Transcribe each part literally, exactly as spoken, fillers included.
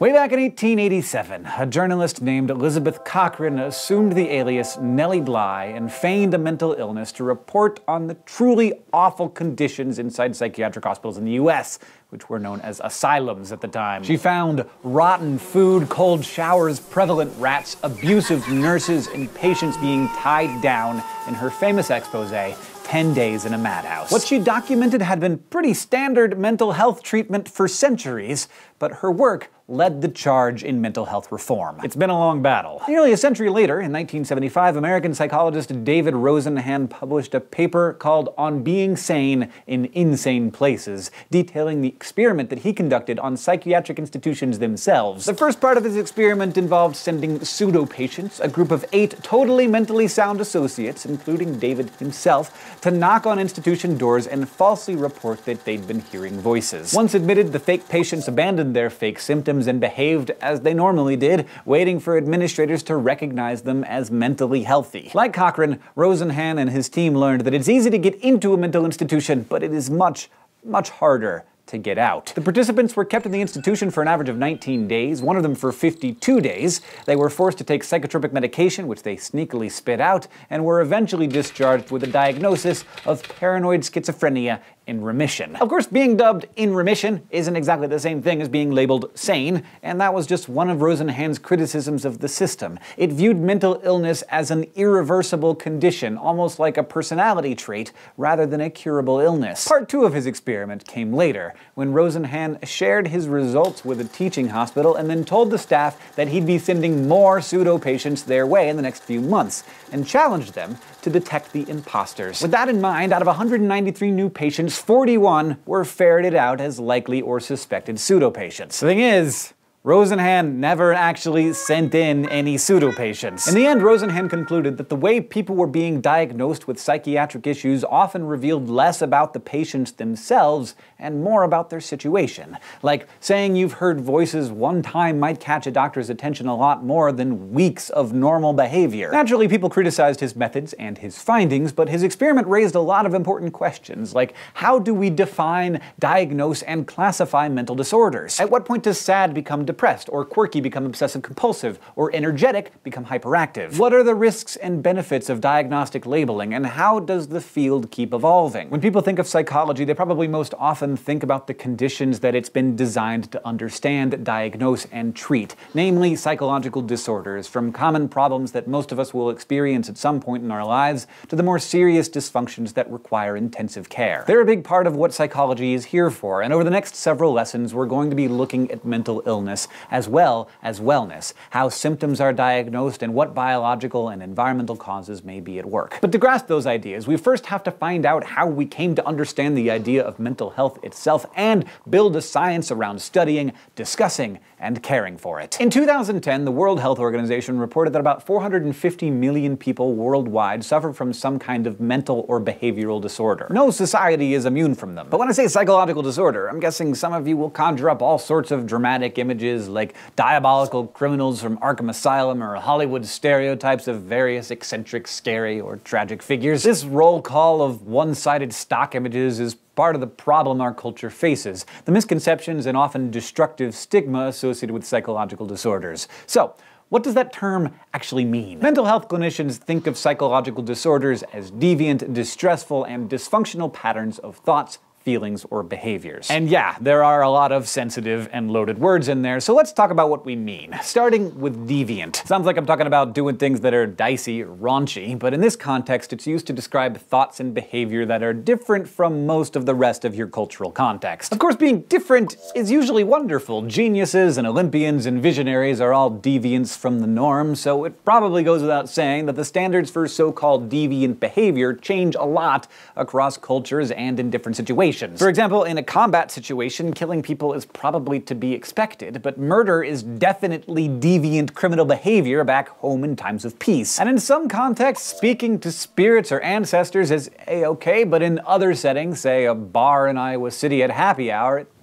Way back in eighteen eighty-seven, a journalist named Elizabeth Cochran assumed the alias Nellie Bly and feigned a mental illness to report on the truly awful conditions inside psychiatric hospitals in the U S, which were known as asylums at the time. She found rotten food, cold showers, prevalent rats, abusive nurses, and patients being tied down in her famous expose, ten days in a Madhouse. What she documented had been pretty standard mental health treatment for centuries, but her work led the charge in mental health reform. It's been a long battle. Nearly a century later, in nineteen seventy-five, American psychologist David Rosenhan published a paper called On Being Sane in Insane Places, detailing the experiment that he conducted on psychiatric institutions themselves. The first part of his experiment involved sending pseudopatients, a group of eight totally mentally sound associates, including David himself, to knock on institution doors and falsely report that they'd been hearing voices. Once admitted, the fake patients abandoned their fake symptoms and behaved as they normally did, waiting for administrators to recognize them as mentally healthy. Like Cochran, Rosenhan and his team learned that it's easy to get into a mental institution, but it is much, much harder to get out. The participants were kept in the institution for an average of nineteen days, one of them for fifty-two days. They were forced to take psychotropic medication, which they sneakily spit out, and were eventually discharged with a diagnosis of paranoid schizophrenia in remission. Of course, being dubbed in remission isn't exactly the same thing as being labeled sane, and that was just one of Rosenhan's criticisms of the system. It viewed mental illness as an irreversible condition, almost like a personality trait, rather than a curable illness. Part two of his experiment came later, when Rosenhan shared his results with a teaching hospital and then told the staff that he'd be sending more pseudo-patients their way in the next few months, and challenged them to detect the imposters. With that in mind, out of one hundred ninety-three new patients, forty-one were ferreted out as likely or suspected pseudopatients. The thing is, Rosenhan never actually sent in any pseudopatients. In the end, Rosenhan concluded that the way people were being diagnosed with psychiatric issues often revealed less about the patients themselves and more about their situation. Like, saying you've heard voices one time might catch a doctor's attention a lot more than weeks of normal behavior. Naturally, people criticized his methods and his findings, but his experiment raised a lot of important questions, like how do we define, diagnose, and classify mental disorders? At what point does sad become depressed, or quirky become obsessive-compulsive, or energetic become hyperactive? What are the risks and benefits of diagnostic labeling, and how does the field keep evolving? When people think of psychology, they probably most often think about the conditions that it's been designed to understand, diagnose, and treat, namely psychological disorders, from common problems that most of us will experience at some point in our lives, to the more serious dysfunctions that require intensive care. They're a big part of what psychology is here for, and over the next several lessons, we're going to be looking at mental illness as well as wellness, how symptoms are diagnosed, and what biological and environmental causes may be at work. But to grasp those ideas, we first have to find out how we came to understand the idea of mental health itself and build a science around studying, discussing, and caring for it. In two thousand ten, the World Health Organization reported that about four hundred fifty million people worldwide suffer from some kind of mental or behavioral disorder. No society is immune from them. But when I say psychological disorder, I'm guessing some of you will conjure up all sorts of dramatic images like diabolical criminals from Arkham Asylum or Hollywood stereotypes of various eccentric, scary, or tragic figures. This roll call of one-sided stock images is part of the problem our culture faces, the misconceptions and often destructive stigma associated with psychological disorders. So, what does that term actually mean? Mental health clinicians think of psychological disorders as deviant, distressful, and dysfunctional patterns of thoughts, feelings, or behaviors. And yeah, there are a lot of sensitive and loaded words in there, so let's talk about what we mean. Starting with deviant. Sounds like I'm talking about doing things that are dicey or raunchy, but in this context, it's used to describe thoughts and behavior that are different from most of the rest of your cultural context. Of course, being different is usually wonderful. Geniuses and Olympians and visionaries are all deviants from the norm, so it probably goes without saying that the standards for so-called deviant behavior change a lot across cultures and in different situations. For example, in a combat situation, killing people is probably to be expected, but murder is definitely deviant criminal behavior back home in times of peace. And in some contexts, speaking to spirits or ancestors is a-okay, but in other settings, say a bar in Iowa City at happy hour, it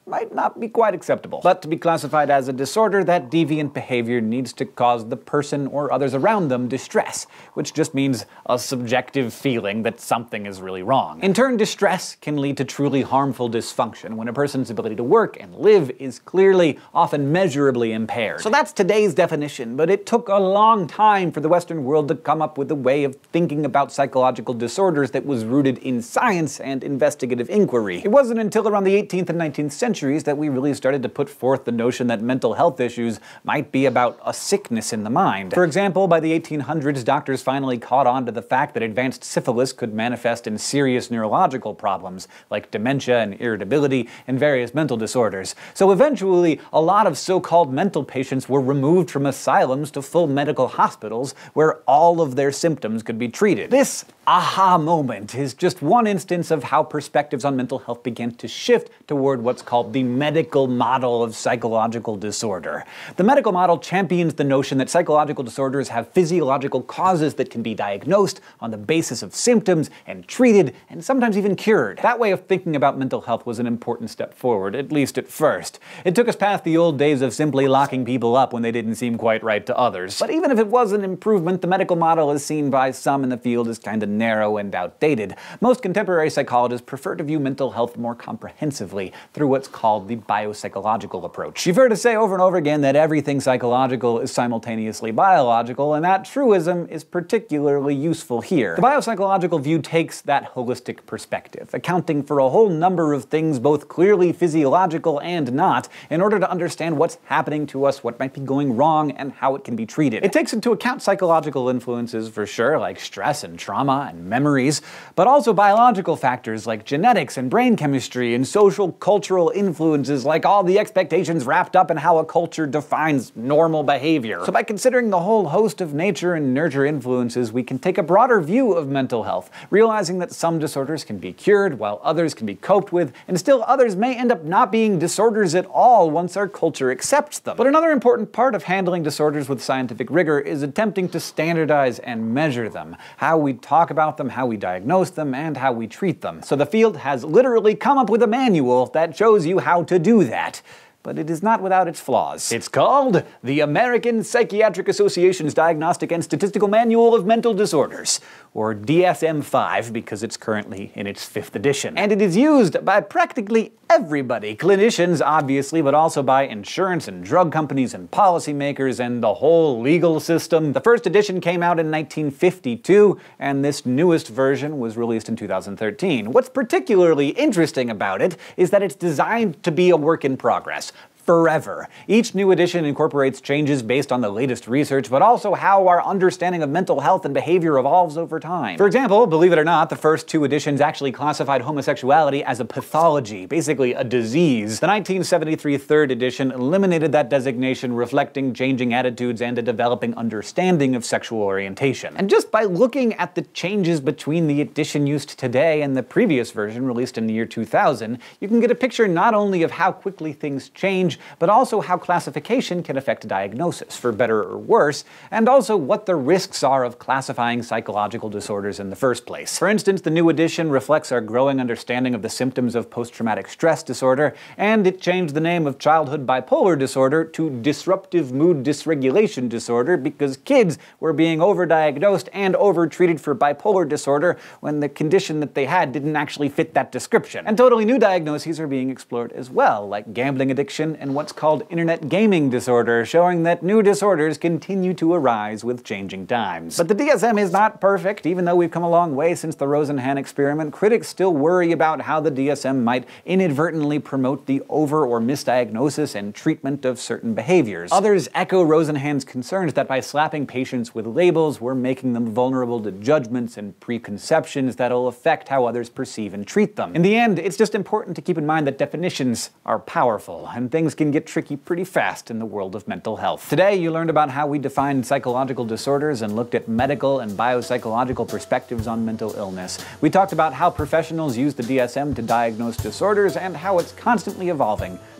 might not be quite acceptable. But to be classified as a disorder, that deviant behavior needs to cause the person or others around them distress, which just means a subjective feeling that something is really wrong. In turn, distress can lead to truly harmful dysfunction when a person's ability to work and live is clearly, often measurably impaired. So that's today's definition, but it took a long time for the Western world to come up with a way of thinking about psychological disorders that was rooted in science and investigative inquiry. It wasn't until around the eighteenth and nineteenth centuries that we really started to put forth the notion that mental health issues might be about a sickness in the mind. For example, by the eighteen hundreds, doctors finally caught on to the fact that advanced syphilis could manifest in serious neurological problems, like dementia and irritability and various mental disorders. So eventually, a lot of so-called mental patients were removed from asylums to full medical hospitals where all of their symptoms could be treated. This aha moment is just one instance of how perspectives on mental health began to shift toward what's called the medical model of psychological disorder. The medical model champions the notion that psychological disorders have physiological causes that can be diagnosed on the basis of symptoms and treated and sometimes even cured. That way of thinking about mental health was an important step forward, at least at first. It took us past the old days of simply locking people up when they didn't seem quite right to others. But even if it was an improvement, the medical model is seen by some in the field as kind of narrow and outdated. Most contemporary psychologists prefer to view mental health more comprehensively through what's called the biopsychological approach. You've heard us say over and over again that everything psychological is simultaneously biological, and that truism is particularly useful here. The biopsychological view takes that holistic perspective, accounting for a whole number of things both clearly physiological and not, in order to understand what's happening to us, what might be going wrong, and how it can be treated. It takes into account psychological influences for sure, like stress and trauma and memories, but also biological factors like genetics and brain chemistry and social cultural influences like all the expectations wrapped up in how a culture defines normal behavior. So by considering the whole host of nature and nurture influences, we can take a broader view of mental health, realizing that some disorders can be cured while others can be coped with, and still others may end up not being disorders at all once our culture accepts them. But another important part of handling disorders with scientific rigor is attempting to standardize and measure them, how we talk about them, how we diagnose them, and how we treat them. So the field has literally come up with a manual that shows you how to do that. But it is not without its flaws. It's called the American Psychiatric Association's Diagnostic and Statistical Manual of Mental Disorders, or D S M five because it's currently in its fifth edition. And it is used by practically everybody, clinicians obviously, but also by insurance and drug companies and policymakers and the whole legal system. The first edition came out in nineteen fifty-two, and this newest version was released in two thousand thirteen. What's particularly interesting about it is that it's designed to be a work in progress. Forever. Each new edition incorporates changes based on the latest research, but also how our understanding of mental health and behavior evolves over time. For example, believe it or not, the first two editions actually classified homosexuality as a pathology, basically a disease. The nineteen seventy-three third edition eliminated that designation, reflecting changing attitudes and a developing understanding of sexual orientation. And just by looking at the changes between the edition used today and the previous version released in the year two thousand, you can get a picture not only of how quickly things change, but also how classification can affect diagnosis, for better or worse, and also what the risks are of classifying psychological disorders in the first place. For instance, the new edition reflects our growing understanding of the symptoms of post-traumatic stress disorder, and it changed the name of childhood bipolar disorder to disruptive mood dysregulation disorder because kids were being overdiagnosed and overtreated for bipolar disorder when the condition that they had didn't actually fit that description. And totally new diagnoses are being explored as well, like gambling addiction and what's called internet gaming disorder, showing that new disorders continue to arise with changing times. But the D S M is not perfect. Even though we've come a long way since the Rosenhan experiment, critics still worry about how the D S M might inadvertently promote the over- or misdiagnosis and treatment of certain behaviors. Others echo Rosenhan's concerns that by slapping patients with labels, we're making them vulnerable to judgments and preconceptions that'll affect how others perceive and treat them. In the end, it's just important to keep in mind that definitions are powerful, and things can get tricky pretty fast in the world of mental health. Today, you learned about how we define psychological disorders and looked at medical and biopsychological perspectives on mental illness. We talked about how professionals use the D S M to diagnose disorders and how it's constantly evolving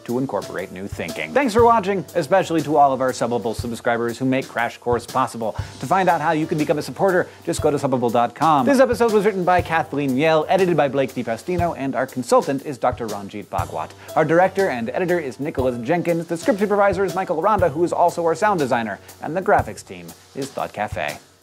to incorporate new thinking. Thanks for watching, especially to all of our Subbable subscribers who make Crash Course possible. To find out how you can become a supporter, just go to subbable dot com. This episode was written by Kathleen Yell, edited by Blake DiPastino, and our consultant is Doctor Ranjit Bhagwat. Our director and editor is Nicholas Jenkins, the script supervisor is Michael Randa, who is also our sound designer, and the graphics team is Thought Cafe.